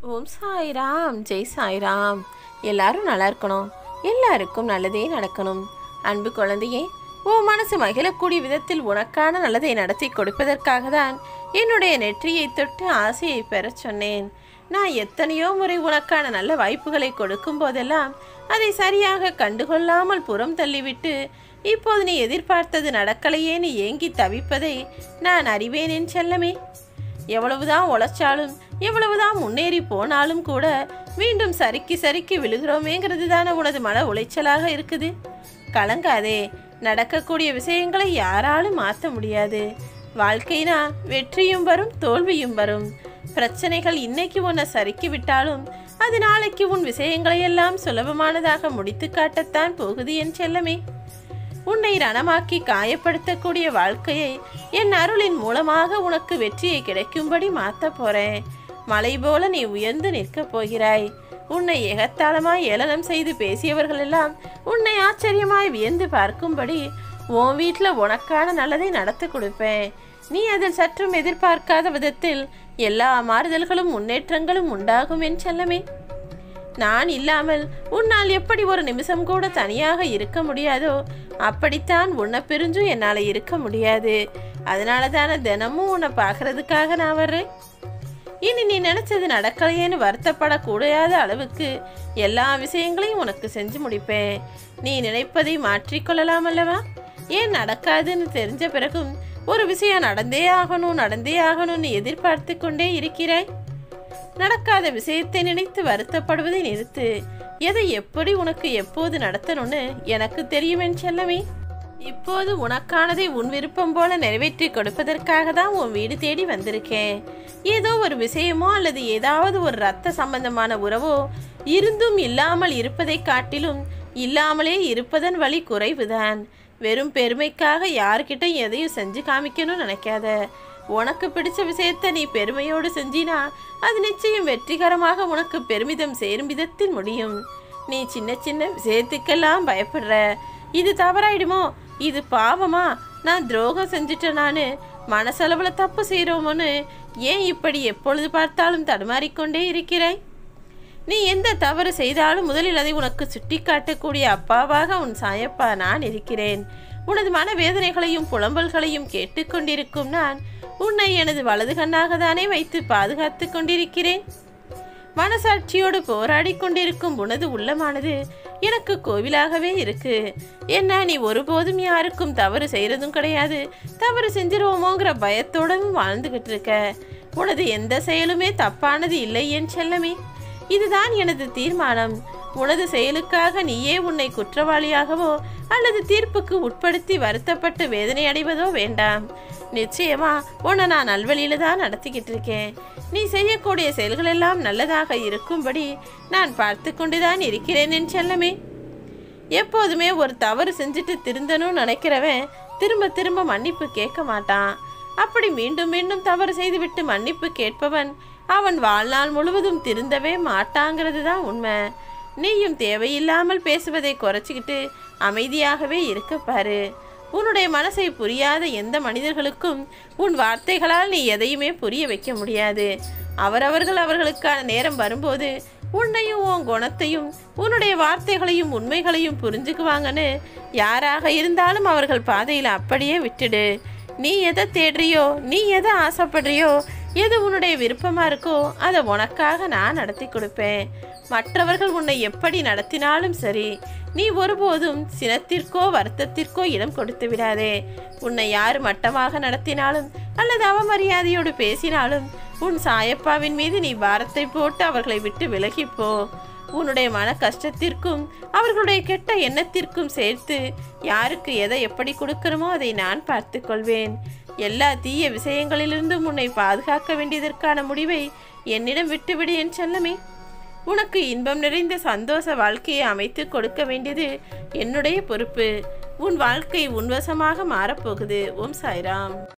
ஓம் சாய்ராம், ஜெய் சாய்ராம். எல்லாரும் நல்லா இருக்கணும், எல்லாருக்கும் நல்லதே நடக்கணும். அன்பு குழந்தையே, உன் மனசு மகிழக்கூடிய விதத்தில் உனக்கான நல்லதை நடத்தி கொடுப்பதற்காக தான் என்னுடைய நெற்றியை தொட்டு ஆசையை பெற சொன்னேன். நான் எத்தனையோ முறை உனக்கான நல்ல வாய்ப்புகளை கொடுக்கும் போதெல்லாம் அதை சரியாக கண்டுகொள்ளாமல் புறம் தள்ளிவிட்டு இப்போது நீ எதிர்பார்த்தது நடக்கலையே நீ ஏங்கி தவிப்பதை நான் அறிவேன் என் செல்லமே. எவ்வளவுதான் உழைச்சாலும் எவ்வளவுதான் முன்னேறி போனாலும் கூட மீண்டும் சறுக்கி விழுகிறோமேங்கிறது தானே உனது மன உளைச்சலாக இருக்குது. கலங்காதே, நடக்கக்கூடிய விஷயங்களை யாராலும் மாற்ற முடியாது. வாழ்க்கைனா வெற்றியும் வரும், தோல்வியும் வரும். பிரச்சனைகள் இன்னைக்கு உன்னை சறுக்கி விட்டாலும் அது நாளைக்கு உன் விஷயங்களையெல்லாம் சுலபமானதாக முடித்து காட்டத்தான் போகுது என் செல்லமே. உன்னை ரணமாக்கி காயப்படுத்தக்கூடிய வாழ்க்கையை என் அருளின் மூலமாக உனக்கு வெற்றியை கிடைக்கும்படி மாற்ற போறேன். மலை போல நீ உயர்ந்து நிற்கப் போகிறாய். உன்னை எகத்தாளமாய் ஏளனம் செய்து பேசியவர்கள் எல்லாம் உன்னை ஆச்சரியமாய் வியந்து பார்க்கும்படி உன் வீட்டில் உனக்கான நல்லதை நடத்தி கொடுப்பேன். நீ அதில் சற்றும் எதிர்பார்க்காத விதத்தில் எல்லா மாறுதல்களும் முன்னேற்றங்களும் உண்டாகும் என் செல்லமே. நான் இல்லாமல் உன்னால் எப்படி ஒரு நிமிஷம் கூட தனியாக இருக்க முடியாதோ அப்படித்தான் உன்னை பிரிஞ்சும் என்னால் இருக்க முடியாது. அதனால தானே தினமும் உன்னை பார்க்கறதுக்காக நான் வர்றேன். இனி நீ நினைச்சது நடக்கலையேன்னு வருத்தப்படக்கூடாத அளவுக்கு எல்லா விஷயங்களையும் உனக்கு செஞ்சு முடிப்பேன். நீ நினைப்பதை மாற்றிக்கொள்ளலாம் அல்லவா? ஏன் நடக்காதுன்னு தெரிஞ்ச பிறகும் ஒரு விஷயம் நடந்தே ஆகணும்னு எதிர்பார்த்து கொண்டே இருக்கிறாய். நடக்காத விஷயத்தை நினைத்து வருத்தப்படுவதை நிறுத்து. எதை எப்படி உனக்கு எப்போது நடத்தணும்னு எனக்கு தெரியும் செல்லமே. இப்போது உனக்கானதை உன் விருப்பம் போல நிறைவேற்றி கொடுப்பதற்காக தான் உன் வீடு தேடி வந்திருக்கேன். ஏதோ ஒரு விஷயமோ அல்லது ஏதாவது ஒரு இரத்த சம்பந்தமான உறவோ இருந்தும் இல்லாமல் இருப்பதை காட்டிலும் இல்லாமலே இருப்பதன் வழி குறைவுதான். வெறும் பெருமைக்காக யார்கிட்ட எதையும் செஞ்சு காமிக்கணும்னு நினைக்காத. உனக்கு பிடிச்ச விஷயத்தை நீ பெருமையோடு செஞ்சினா அது நிச்சயம் வெற்றிகரமாக உனக்கு பெருமிதம் சேரும் விதத்தில் முடியும். நீ சின்ன சின்ன விஷயத்துக்கெல்லாம் பயப்படுற. இது தவறாயிடுமோ, இது பாவமா, நான் துரோகம் செஞ்சுட்டேன், நான் மனசளவில் தப்பு செய்கிறோமோன்னு ஏன் இப்படி எப்பொழுது பார்த்தாலும் தடுமாறிக்கொண்டே இருக்கிறாய்? நீ எந்த தவறு செய்தாலும் முதலில் அதை உனக்கு சுட்டி காட்டக்கூடிய அப்பாவாக உன் சாயப்பா நான் இருக்கிறேன். உனது மனவேதனைகளையும் புலம்பல்களையும் கேட்டுக்கொண்டிருக்கும் நான் உன்னை எனது வலது கண்ணாக தானே வைத்து பாதுகாத்து கொண்டிருக்கிறேன். மனசாட்சியோடு போராடி கொண்டிருக்கும் உனது உள்ளமானது எனக்கு கோவிலாகவே இருக்கு. என்ன, நீ ஒருபோதும் யாருக்கும் தவறு செய்யறதும் கிடையாது, தவறு செஞ்சிருவோமோங்கிற பயத்தோடவும் வாழ்ந்துகிட்டு இருக்க. உனது எந்த செயலுமே தப்பானது இல்லை என் செல்லமே. இதுதான் எனது தீர்மானம். உனது செயலுக்காக நீயே உன்னை குற்றவாளியாகவோ அல்லது தீர்ப்புக்கு உட்படுத்தி வருத்தப்பட்டு வேதனை அடைவதோ வேண்டாம். நிச்சயமா உன்னை நான் நல்வழியில தான் நடத்திக்கிட்டு இருக்கேன். நீ செய்யக்கூடிய செயல்கள் எல்லாம் நல்லதாக இருக்கும்படி நான் பார்த்து கொண்டுதான் இருக்கிறேன் என் செல்லமே. எப்போதுமே ஒரு தவறு செஞ்சுட்டு திருந்தணும்னு நினைக்கிறவன் திரும்ப திரும்ப மன்னிப்பு கேட்க மாட்டான். அப்படி மீண்டும் மீண்டும் தவறு செய்துவிட்டு மன்னிப்பு கேட்பவன் அவன் வாழ்நாள் முழுவதும் திருந்தவே மாட்டாங்கிறது தான் உண்மை. நீயும் தேவையில்லாமல் பேசுவதை குறைச்சிக்கிட்டு அமைதியாகவே இருக்க பாரு. உன்னுடைய மனசை புரியாத எந்த மனிதர்களுக்கும் உன் வார்த்தைகளால் நீ எதையுமே புரிய வைக்க முடியாது. அவர்களுக்கான நேரம் வரும்போது உன்னையும் உன் குணத்தையும் உன்னுடைய வார்த்தைகளையும் உண்மைகளையும் புரிஞ்சுக்குவாங்கன்னு யாராக இருந்தாலும் அவர்கள் பாதையில் அப்படியே விட்டுடு. நீ எதை தேடுறியோ, நீ எதை ஆசைப்படுறியோ, எது உன்னுடைய விருப்பமாக இருக்கோ அதை உனக்காக நான் நடத்தி கொடுப்பேன். மற்றவர்கள் உன்னை எப்படி நடத்தினாலும் சரி, நீ ஒருபோதும் சினத்திற்கோ வருத்தத்திற்கோ இடம் கொடுத்து விடாதே. உன்னை யார் மட்டமாக நடத்தினாலும் அல்லது அவமரியாதையோடு பேசினாலும் உன் சாயப்பாவின் மீது நீ பாரத்தை போட்டு அவர்களை விட்டு விலகிப்போ. உன்னுடைய மன கஷ்டத்திற்கும் அவர்களுடைய கெட்ட எண்ணத்திற்கும் சேர்த்து யாருக்கு எதை எப்படி கொடுக்கணுமோ அதை நான் பார்த்து கொள்வேன். எல்லா தீய விஷயங்களிலிருந்தும் உன்னை பாதுகாக்க வேண்டியதற்கான முடிவை என்னிடம் விட்டுவிடு என் செல்லமே. உனக்கு இன்பம் நிறைந்த சந்தோஷ வாழ்க்கையை அமைத்து கொடுக்க வேண்டியது என்னுடைய பொறுப்பு. உன் வாழ்க்கை உன்வசமாக மாறப்போகுது. ஓம் சாய்ராம்.